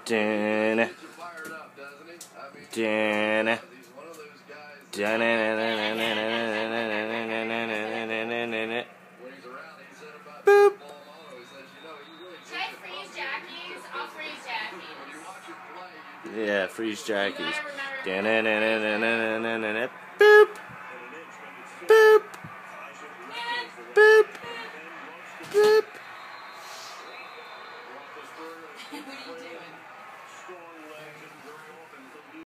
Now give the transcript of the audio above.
Dun, dun, boop. Try freeze jackies. I'll freeze jackies. Yeah, freeze jackies.